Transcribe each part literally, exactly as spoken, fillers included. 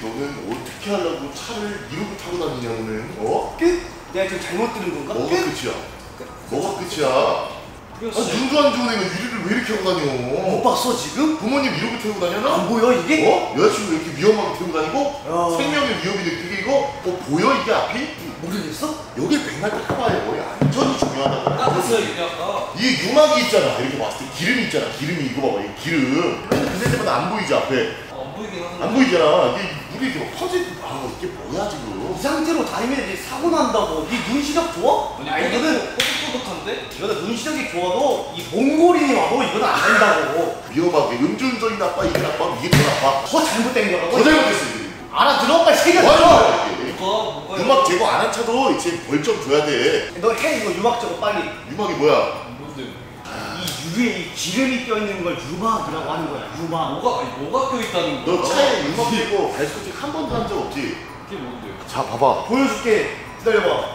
너는 어떻게 하려고 차를 이러고 타고 다니냐 오늘? 어? 끝? 내가 지금 잘못 들은 건가? 뭐가 끝? 끝이야? 뭐가 끝이야? 아, 눈도 안 좋은 애가 유리를 왜 이렇게 하고 다녀? 못 봤어 지금? 부모님 이러고 태우고 다녀나? 안 보여 이게? 어? 여자친구 이렇게 위험하게 태우고 다니고? 야. 생명의 위협이 느끼게 이거? 어 보여 이게 앞이? 모르겠어? 여기 백날 닦아봐요. 여기 안전이 중요하다고. 닦았어요 이게 아까. 이게 유막이 있잖아. 이렇게 봤을 때 기름이 있잖아. 기름이 이거 봐봐. 이거 기름. 근데 그새 때마다 안 보이지 앞에? 안 보이긴 하는데. 안 보이잖아. 이게 물이 이렇게 막 퍼지. 아 이게 뭐야 지금? 이 상태로 다니면 이제 사고 난다고. 네 눈 시력 좋아? 아니, 아니 이거는 꼬득꼬득한데? 이거는 눈 시력이 좋아도 이 몽골인이 와도 이건 안 된다고. 위험하게 음주운전이 나빠 이게 나빠 이게 더 나빠. 더 잘못된 거라고. 더 잘못했어 이게. 알아들어? 빨리 새겨 뭐 하는 들어. 거야 이게? 뭐가 뭐가? 유막 제거 안 한 차도 이제 벌점 줘야 돼. 너 해 이거 유막 저거 빨리. 유막이 뭐야? 뭔데? 이 유리에 이 기름이 껴있는 걸 유막이라고 하는 거야. 유막. 뭐가 아니 뭐가 껴 있다는 거야? 너 차에 유막 대고 발스코치 한 번도 한 적 없지? 그게 뭔데? 자 봐봐. 보여줄게. 기다려봐.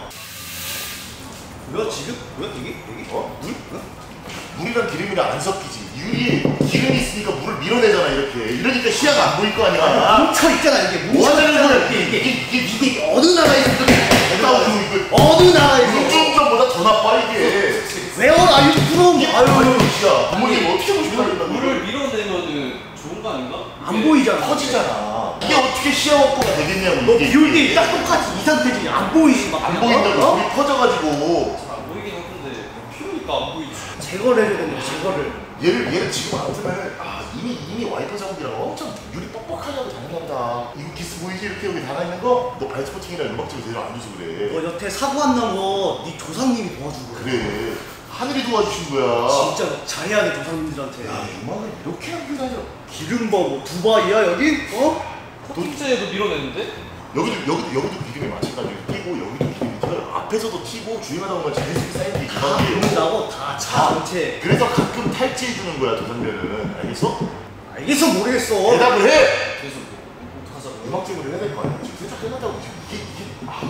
뭐야 지금? 뭐야 이게? 이게? 어? 물? 물이랑 기름이랑 안 섞이지. 유리에 기름이 있으니까 물을 밀어내잖아 이렇게. 이러니까 시야가 안 보일 거 아니야. 뭉쳐 있잖아 이게. 뭐 뭉쳐 하자는 있잖아. 거야 이게 이게. 이게 이게 이게 이게 어느 나라에서 이렇게 나오고 이거. 어느 나라에서 음주운전보다 더 나빠 이게. 왜어라 이 부러운 이게 아유 아유 진짜. 부모님 어떻게 하고 싶어 물, 한다고. 물을 밀어내면은 좋은 거 아닌가? 안 이게 보이잖아. 터지잖아. 이게 어떻게 시야 확보가 되겠냐고. 너 이게. 비올 때 딱 똑같이 이 상태지. 안 보이지 막. 안 그냥, 보인다고. 어? 물이 퍼져가지고. 잘 안 보이긴 하던데 피우니까 안 보이지. 제거를 해줘야 되는 거야. 제거를. 얘를 얘를 지금 안 쓰면 아 이미 이미 와이퍼 작업이라 엄청 유리 뻑뻑하게 다녔나 보다. 이거 기스 보이지 이렇게 여기 달아 있는 거? 너 발스포팅이랑 음악집을 제대로 안 줘서 그래. 너 여태 사고 안 난 거 네 조상님이 도와준 거야. 그래. 하늘이 도와주신 거야. 진짜 잘해야 돼 조상님들한테. 야 음악을 이렇게 하고 다녀. 기름 뭐 두바이야 여기? 어? 코팅제도 밀어내는데? 여기도 여기도 여기도 기름이 마찬가지로 튀고 여기도 기름이 튀어요. 앞에서도 튀고 주행하다 보면 자연스럽게 쌓이는 게 다 기름이에요. 그런다고 다차 전체. 그래서 가끔 탈지해 주는 거야 도상면은. 알겠어? 알겠어 모르겠어. 대답을 해. 그래서 뭐 어떡하자고? 음악집을 해야 될 거 아니야. 지금 세차 끝났다고 지금 이게 이게 아.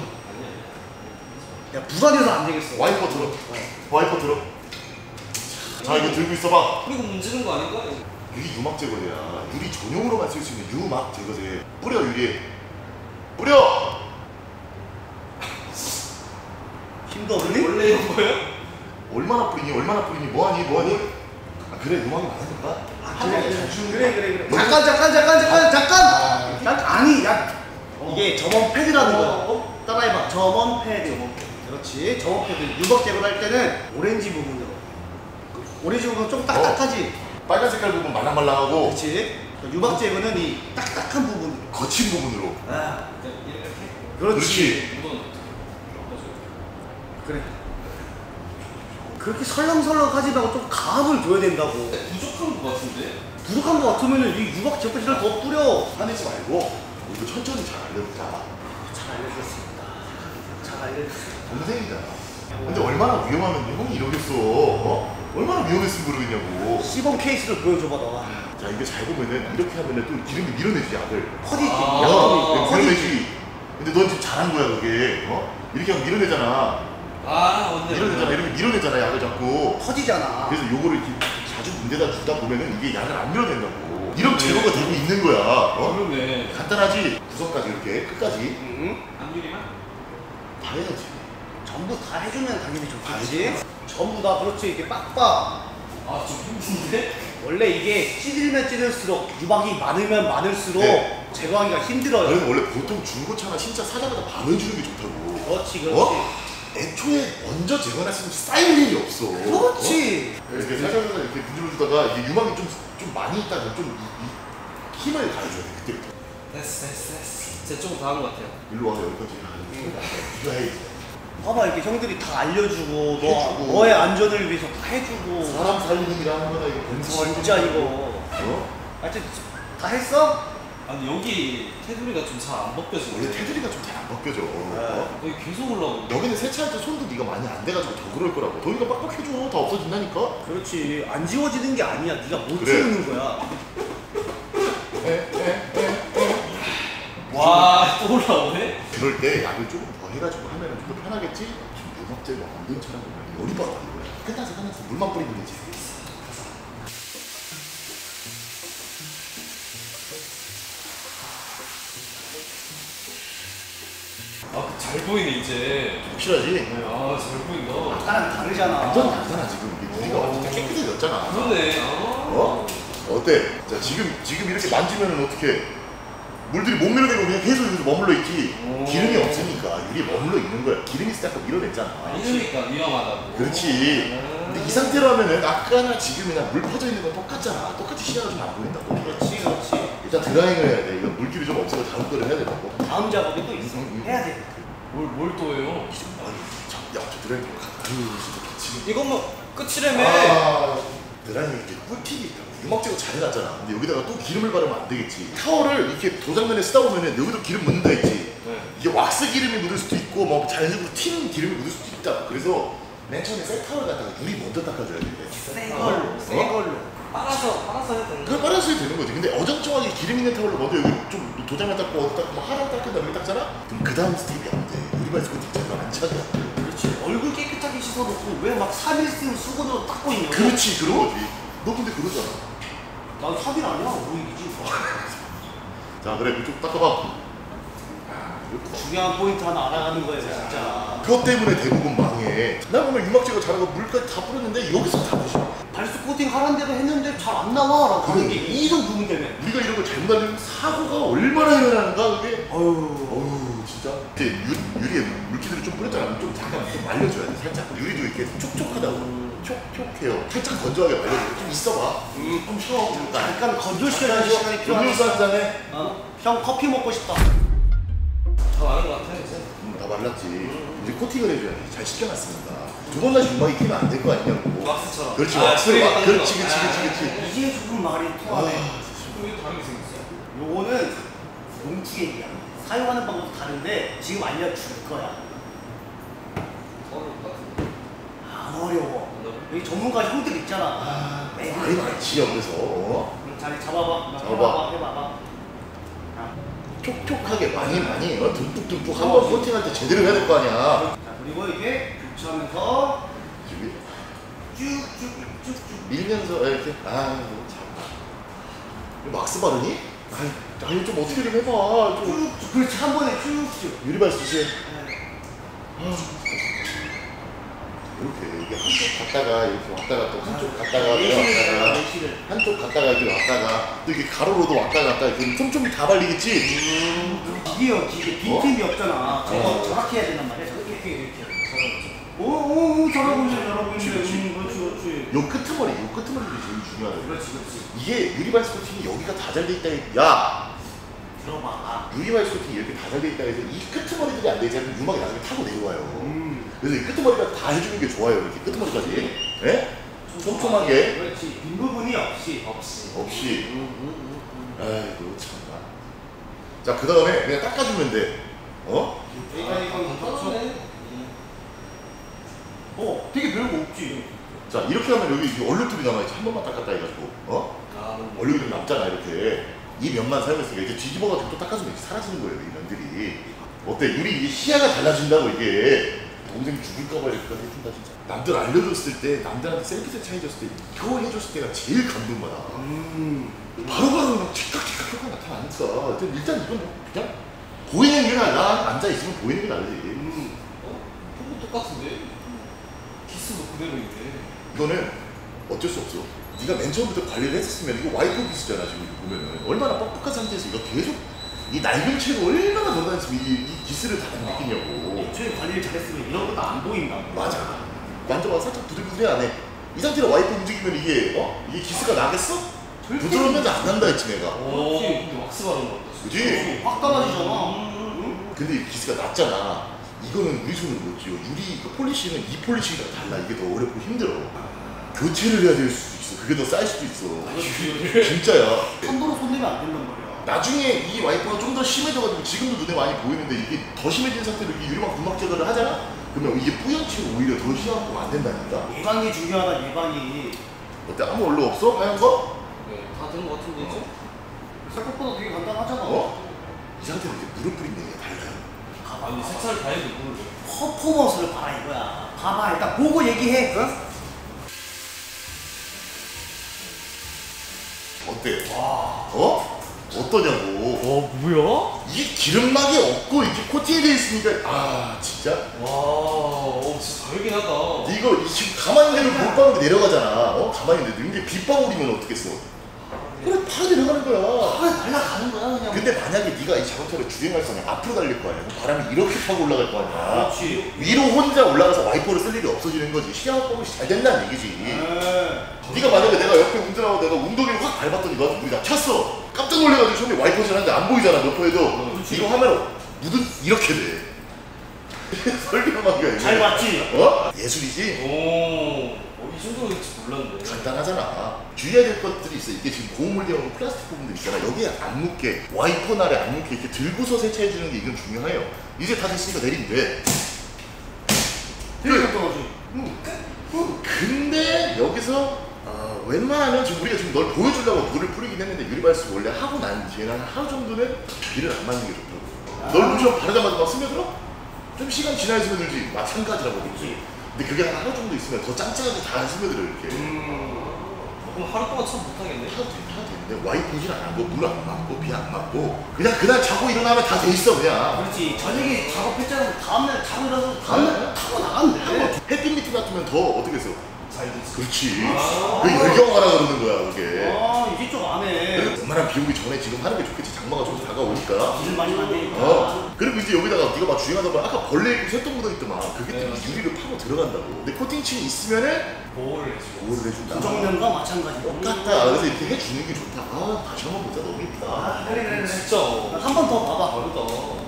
야 부산에서 안 되겠어. 와이퍼 들어. 와이퍼 들어. 자 이거 들고 있어봐. 그리고 문지는 거 아닌가? 유리 유막 제거제야. 유리 전용으로만 쓸 수 있는 유막 제거제. 뿌려 유리에. 뿌려. 힘도 없니? 원래 이런 거야? 얼마나 뿌리니? 얼마나 뿌리니? 뭐하니? 뭐하니? 아 그래 음악이 많으니까. 아, 그래, 그래, 그래, 그래, 그래. 잠깐, 잠깐, 잠깐, 잠깐, 잠깐! 아. 잠깐, 아니, 야. 이게 점원 패드라는 거야. 어? 따라해봐. 점원 패드. 그렇지. 점원 패드. 유박 제거를 할 때는 오렌지 부분으로. 오렌지 부분은 좀 딱딱하지? 빨간 색깔 부분 말랑말랑하고 그렇지. 유박 제거는 이 딱딱한 부분으로. 거친 부분으로. 아, 이렇게? 그렇지. 이건 그래. 그렇게 설렁설렁 하지 말고 좀 감을 줘야 된다고. 부족한 거 같은데? 부족한 거 같으면 이 유박 제거제를 더 뿌려. 화내지 말고 이거 천천히 잘 알려주자. 잘 알려줬습니다. 잘 알려줬습니다. 동생이잖아. 근데 얼마나 위험하면 형이 이러겠어. 어? 얼마나 위험했으면 그러겠냐고. 시범 케이스를 보여줘봐 너가. 자 이거 잘 보면은 이렇게 하면은 또 기름이 밀어내지 약을. 퍼디지. 아. 어, 약간이 밀어내지. 근데 넌 지금 잘한 거야 그게. 어? 이렇게 하면 밀어내잖아. 아 맞네. 밀어내잖아. 이렇게 밀어내잖아 약을 자꾸. 퍼지잖아. 그래서 요거를 이렇게 자주 문대다 주다 보면은 이게 약을 안 밀어낸다고. 이런 제거가 되고 있는 거야. 어? 그러네. 간단하지? 구석까지 이렇게 끝까지 응? 안 유리만? 다 해야지. 전부 다 해주면 당연히 다 좋겠지. 전부 다 그렇지 이렇게 빡빡. 아좀 힘든데? 원래 이게 찌들면 찌들수록 유박이 많으면 많을수록 네. 제거하기가 힘들어요. 그래서 원래 보통 중고차나 신차 사자마자 바로 해주는 게 좋다고. 그렇지 그렇지. 어? 애초에 먼저 제거했으면 쌓일 일이 없어. 그렇지. 어? 이렇게 살살살살 이렇게 문질러주다가 이게 유막이 좀, 좀 많이 있다면 좀 이, 이 힘을 가해줘야 돼 그때부터. 됐어 됐어 됐어. 제 쪽은 다 한 것 같아요. 일로 와 여기까지. 이거 해. 봐봐 이렇게 형들이 다 알려주고 너, 해주고. 너의 안전을 위해서 다 해주고. 사람 살리는 일하는 거다 이거 범사활. 진짜 이거. 어? 하여튼 다 했어? 아니 여기 테두리가 좀 잘 안 벗겨져. 원래 테두리가 좀 잘 안 벗겨져. 어? 여기 계속 올라오고. 여기는 세차할 때 손도 네가 많이 안 돼가지고 더 그럴 거라고. 더 이거 빡빡해줘. 다 없어진다니까. 그렇지. 안 지워지는 게 아니야. 네가 못 그래. 지우는 거야. 와 또 올라오네? 그럴 때 약을 조금 더 해가지고 하면 좀 더 편하겠지? 지금 유막제가 만든 차량 보면 열이 받아 이거야. 끝나서 끝나서 물만 뿌리면 되지. 잘 보이네 이제. 확실하지? 아 잘 보인다. 아까랑 다르잖아. 완전 다르잖아 지금. 이게 유리가 완전 깨끗해졌잖아. 그러네. 어? 어때? 자 지금 지금 이렇게 만지면은 어떻게? 물들이 못 밀어내고 그냥 계속 여기서 머물러 있지. 오. 기름이 없으니까 유리에 머물러 있는 거야. 기름이 있을 때 아까 밀어냈잖아. 이러니까 위험하다고. 그렇지. 음. 근데 이 상태로 하면은 아까나 지금이나 물 퍼져 있는 건 똑같잖아. 똑같이 시야가 좀 안 보인다고. 그렇지, 그렇지. 일단 드라잉을 해야 돼. 이거 물기를 좀 없애고 다음 거를 해야 된다고. 다음 작업이 또 있어. 음, 음. 해야 돼. 뭘뭘 또 해요? 야, 저 드라잉 좀 가. 아유, 진짜 지금. 이건 뭐 끝이라며. 아, 드라잉이 이렇게 꿀팁이 있다고. 유막 제거 잘 해놨잖아. 근데 여기다가 또 기름을 바르면 안 되겠지. 타월을 이렇게 도장면에 쓰다 보면은 여기도 기름 묻는다 했지. 네. 이게 왁스 기름이 묻을 수도 있고 뭐 자연적으로 튀는 기름이 묻을 수도 있다. 그래서 맨 처음에 새 타월 갖다가 유리 먼저 닦아줘야 돼. 새 걸로, 새 어? 걸로. 빨아서 빨아서 해야 되는 그걸 빨아서 해도 되는 거지. 근데 어정쩡하게 기름 있는 타월로 먼저 여기 좀 도장면 닦고 어디 닦고 뭐 하나 닦은 다음에 닦잖아? 그럼 그 다음 스텝이 안 돼. 유리발스 코팅 제대로 안 차게. 그렇지. 얼굴 깨끗하게 씻어놓고 왜 막 삼 일 쓴 수건으로 닦고 있냐고. 그렇지, 그런 거지. 너 근데 그러잖아. 난 삼 일 아니야. 오일이지. 자, 그래, 그쪽 닦아봐. 중요한 포인트 하나 알아가는 거예요, 진짜. 그것 때문에 대부분 망해. 나 보면 유막 제거 잘하고 물까지 다 뿌렸는데 여기서 다 부셔. 발수 코팅 하란 대로 했는데 잘 안 나와. 라고 하는 게 그래. 이성 부분 때문에. 우리가 이런 거 잘못 알면 사고가 얼마나 일어나는가 그게. 어휴. 어우 진짜. 이제 유, 유리에 물기들을 좀 뿌렸잖아. 좀 잠깐 좀 말려줘야 돼. 살짝. 유리도 이렇게 촉촉하다고. 촉촉해요. 살짝 건조하게 말려줘. 좀 있어봐. 음. 좀 쉬어. 잠깐. 잠깐 건조시켜야 될 시간이 필요하다. 음료수 한 잔에. 어? 형 커피 먹고 싶다. 다 아는 것 같아 이제. 음, 다 말랐지. 이제 코팅을 해줘야지. 잘 식혀놨습니다. 두 번 다시 유막이 끼면 안 될 거 아니냐고. 왁스처럼. 그렇지. 아, 왁스로 그래, 막. 닦는 그렇지, 거. 그렇지, 그렇지, 그렇지. 이제 조금 말이 통하네. 왜 다르게 생겼어? 요거는 농축액이야. 사용하는 방법도 다른데 지금 알려줄 거야. 어려울 것 같은데. 안 어려워. 여기 전문가 형들 있잖아. 아, 네. 말이 많지 옆에서. 어? 그럼 자리 잡아봐. 잡아봐. 해봐봐. 해봐봐. 자, 촉촉하게 많이 많이 어? 듬뿍듬뿍 한 번 코팅할 때 제대로 해야 될 거 아니야. 자, 그리고 이게 교차하면서 저기 쭉쭉쭉쭉. 밀면서 이렇게 아이고 참. 이거 막스 바르니? 아이, 아니 좀 어떻게 좀 해봐. 좀 쭉. 그렇지, 한 번에 쭉쭉. 유리발수 씨. 네. 이렇게 이게 한쪽 갔다가 이렇게 왔다가 또 한쪽 갔다가 내실을 내려왔다가 내실을. 한쪽 갔다가 이렇게 왔다가 또 이게 가로로도 왔다 갔다 이렇게 촘촘히 다 발리겠지. 기계요, 기계. 빈틈이 없잖아. 저거 어. 정확히 해야 된단 말이야. 저거 이렇게 이렇게. 오, 오, 오, 잘하고 있네, 잘하고 있네. 그렇지, 음, 그렇지, 그렇지. 요 끄트머리, 요 끄트머리도 제일 중요하다. 그렇지, 그렇지. 이게 유리발스 코팅이 여기가 다 잘 돼 있다. 해- 야, 들어봐. 유리발스 코팅이 이렇게 다 잘 돼 있다 해서 이 끄트머리들이 안 되지 않으면 유막이 나중에 타고 내려와요. 음. 그래서 이 끄트머리가 다 해주는 게 좋아요. 이렇게 끄트머리까지. 예? 촘촘하게. 그렇지. 빈 부분이 없이. 없이. 없이. 음, 음, 음, 음. 아이고 참나. 자, 그 다음에 그냥 닦아주면 돼. 어? 그러니까 이건 간단하네. 어, 되게 별거 없지. 자, 이렇게 하면 여기 이 얼룩들이 남아있지. 한 번만 닦았다 해가지고. 어? 아, 얼룩이 좀 남잖아, 이렇게. 이 면만 사용했으니까 이제 뒤집어가지고 또 닦아주면 이렇게 사라지는 거예요, 이 면들이. 어때? 유리 이게 시야가 달라진다고 이게. 동생이 죽을까봐 이렇게까지 해준다, 진짜. 남들 알려줬을 때, 남들한테 셀프세 차해줬을 때, 이거 해줬을 때가 제일 감동받아. 음. 바로바로 막 틱각틱각 효과 나타나니까. 근데 일단 이건 뭐 그냥 보이는 게 나아. 앉아있으면 보이는 게 나르지. 음. 어? 그거 똑같은데? 키스도 그대로인데. 이거는 어쩔 수 없어. 네가 맨 처음부터 관리를 했었으면 이거 와이프 기스잖아 지금 이거 보면은 얼마나 뻑뻑한 상태에서 이거 계속 이 낡은 채로 얼마나 돌아다니면 이, 이 기스를 다 느끼냐고. 애초에 관리를 잘했으면 이런 것도 안 보인다. 맞아. 만져봐 살짝 부들부들해 안 해. 이 상태로 와이프 움직이면 이게 어? 이게 기스가 나겠어? 부드러우면 안 난다 했지 내가. 오, 근데 왁스 바른 거 같다. 그지? 확 달라지잖아. 음. 근데 이 기스가 났잖아. 이거는 우리 손으로 못 지워. 유리 그 폴리시는 이 폴리시가 달라. 이게 더 어렵고 힘들어. 교체를 해야 될 수도 있어. 그게 더 쌀 수도 있어. 진짜야. 함부로 손대면 안 된단 말이야. 나중에 이 와이퍼가 좀 더 심해져가지고 지금도 눈에 많이 보이는데 이게 더 심해진 상태로 이게 유리막 분막 제거를 하잖아? 그러면 이게 뿌연치고 오히려 더 심하고 안 된다니까? 예방이 중요하다, 예방이. 어때? 아무 얼룩 없어? 하얀 거? 네, 다 된 거 같은데 이제? 생각보다 되게 간단하잖아. 어? 이 상태로 이제 물을 뿌린다는 게 달라요. 가봐. 아니 색깔 다 해도 모르죠. 퍼포먼스를 봐라 이거야. 봐봐, 일단 보고 얘기해. 응? 어때? 와. 어? 어떠냐고. 와 뭐야? 이게 기름막이 없고 이렇게 코팅이 돼 있으니까 아 진짜 와, 어 진짜 다르긴 하다. 이거 이 지금 가만히 있는 물방울이 내려가잖아. 어? 가만히 있는데 이게 빗방울이면 어떻겠어? 그래 파 내려가는 거야. 아, 날아가는 거야 그냥. 근데 만약에 네가 이 자동차를 주행할 때 앞으로 달릴 거 아니야. 그럼 바람이 이렇게 타고 올라갈 거 아니야. 그렇지. 위로 혼자 올라가서 와이퍼를 쓸 일이 없어지는 거지. 시야 확보가 잘 된다는 얘기지. 네. 네가 만약에 내가 옆에 운전하고 내가 웅덩이를 확 밟았더니 너한테 물이 나 찼어. 깜짝 놀래가지고 처음에 와이퍼질 하는데 안 보이잖아 몇 퍼에도. 그렇지. 이거 하면 묻은 이렇게 돼. 설계만 게 잘 봤지? 어? 예술이지? 오, 어, 이 정도로 될지 몰랐네. 간단하잖아. 주의해야 될 것들이 있어. 이게 지금 고무물 대용 플라스틱 부분들 있잖아. 여기에 안 묻게 와이퍼 날에 안 묻게 이렇게 들고서 세차해 주는 게 이건 중요해요. 이제 다 됐으니까 내리면 돼. 되게 떨어지. 근데 여기서 어, 웬만하면 지금 우리가 지금 널 보여주려고 물을 뿌리긴 했는데 유리발수 원래 하고 난 뒤에는 한 하루 정도는 비를 안 맞는 게 좋다고. 널 무조건 바르자마자 막 스며들어? 좀 시간 지나야 스며들지. 마찬가지라고 그러지. 근데 그게 한 하루 정도 있으면 더 짱짱하게 다 스며들어 이렇게. 음, 그럼 하루 동안 참 못하겠네. 타도 돼, 타도 되는데 와이퍼질 안 하고 물 안 맞고 비 안 맞고 그냥 그날 자고 일어나면 다 돼 있어 그냥. 그렇지. 저녁에 작업했잖아. 다음날 자고 일어나서 다음날 타고 나가면 돼. 햇빛 밑에 놔두면 더 어떻게 했어? 잘 됐어. 그렇지. 아. 그 열경화라 그러는 거야 그게. 아, 이제 좀 안 해. 그리고 웬만한 비 오기 전에 지금 하는 게 좋겠지. 장마가 좀 다가오니까. 비를 많이 만드니까. 어. 그리고 이제 여기다가 네가 막 주행하다 보면 아까 벌레 있고 새똥 묻어 있더만. 그게 네, 또 맞아요. 유리를 파고 들어간다고. 근데 코팅층이 있으면은 보호를 해주고. 보호를 해준다. 부정면과 마찬가지. 똑같다. 그래서 이렇게 해주는 게 좋다. 아 다시 한번 보자. 너무 이쁘다. 아, 그래, 그래, 그래. 진짜. 한 번 더 봐봐. 다르다.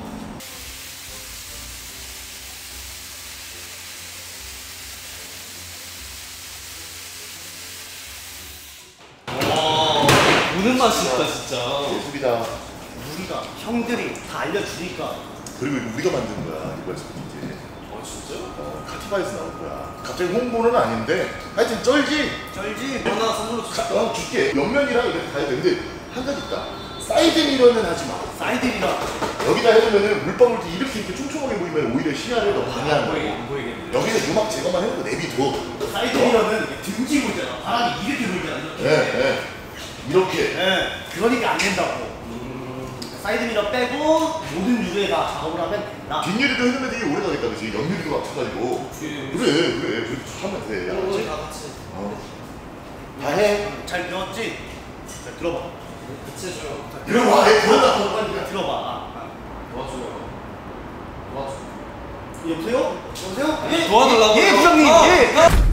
와, 보는 맛이 있다 진짜. 예술이다. 우리가 형들이 다 알려주니까. 그리고 이거 우리가 만든 거야. 이거 이제. 아 진짜? 어, 카티바에서 나온 거야. 갑자기 홍보는 아닌데 하여튼 쩔지? 쩔지? 하나 선물로 자, 줄까? 어, 줄게. 옆면이랑 이렇게 가야 돼. 근데 한 가지 있다. 사이드 미러는 하지 마. 사이드미러. 여기다 해두면은 물방울이 이렇게 이렇게 촘촘하게 보이면 오히려 시야를 더 안 방해한다고. 보이게 안 보이겠네. 여기서 유막 제거만 해놓고 내비둬. 사이드미러는 이게 등지 불잖아. 바람이 이렇게 불잖아. 이렇게. 네, 네. 이렇게. 네, 그러니까 안 된다고. 음, 사이드미러 빼고 모든 유리에 다 작업을 하면 된다. 뒷유리도 해놓으면 되게 오래 가겠다, 그치? 옆유리도 마찬가지고. 그래. 그래, 그래. 그렇게 하면 돼. 우리 알았지? 다 같이. 어. 다 해. 잘 배웠지? 자, 들어봐. 같이 해줘요. 들어봐. 해. 들어봐. 들어봐. 들어봐. 아, 도와줘요. 도와줘. 아. 여보세요? 여보세요? 도와달라고요? 예, 부장님. 아, 예.